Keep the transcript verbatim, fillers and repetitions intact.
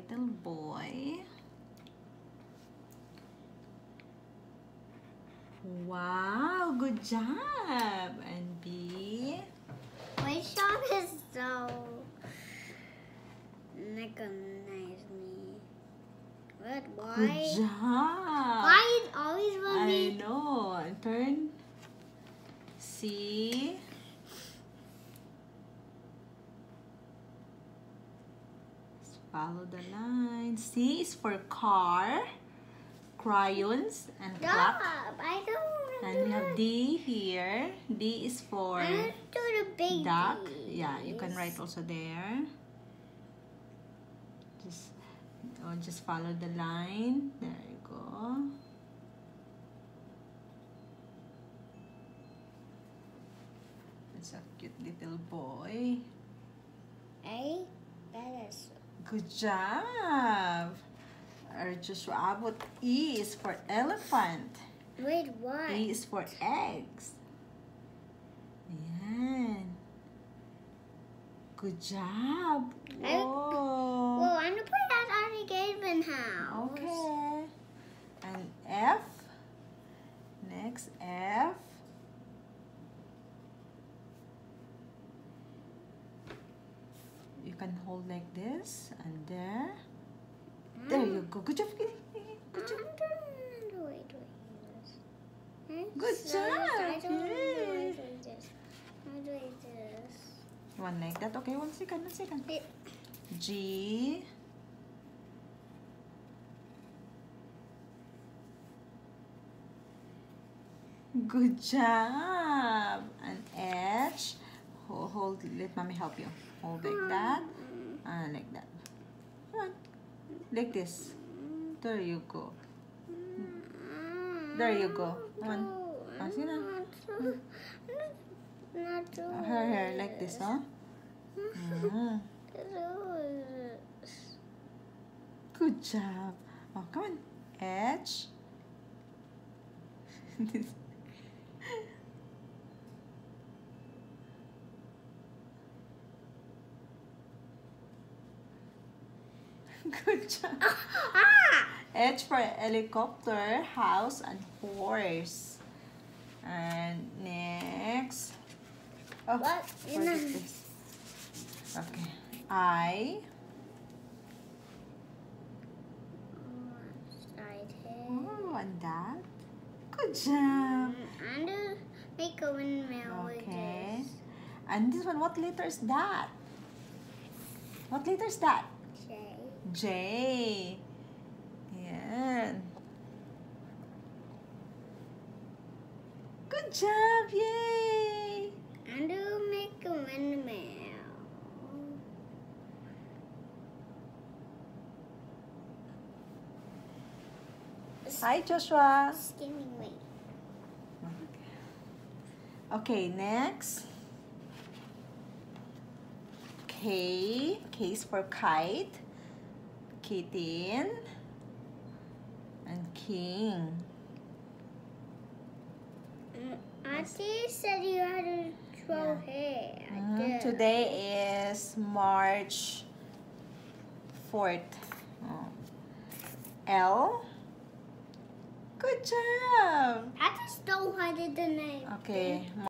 little boy. Wow, good job. And B. My shop is so recognize me. But why? Good job. Why it always will I be? know. And turn. C. Follow the line. C is for car, crayons, and clock. Stop! I don't want to And do we have it. D here. D is for I want to do the big duck. D's. Yeah, you can write also there. Just, oh, just follow the line. There you go. It's a cute little boy. A. That is. Good job. Or just what E is for elephant. Wait, what? E is for eggs. Yan. Good job. I- Whoa. Well, I'm gonna put that on the Gaben house. Okay. And F. Next, F. You can hold like this and there. There you go. Good job. Good job. Wait, wait. Good So, job. I don't know Yay. how to do this. How do I do this? One like that. Okay, one second, one second. It- G. Good job. And H. Hold, hold, let mommy help you. Hold like that. And like that. Come on. Like this. There you go. There you go. Come on. Ah, see na? Not do Her hair like this, huh? Mm. Good job. Oh, come on. H. Good job. Ah! H for helicopter, house, and horse. And next. Oh, What? forget this. Okay. I. Side head. Oh, and that. Good job. I'm gonna make a windmill with Okay. this. And this one, what letter is that? What letter is that? J. J. Yan. Good job! Yay! I'm gonna make a windmill. Hi, Joshua. Skimming me. Okay, next. K. K is for kite. Kitten. And king. Auntie said you had to throw Yeah. hair. I Mhm. did. Today is March fourth. Oh. L. Good job. I just don't want the name. Okay.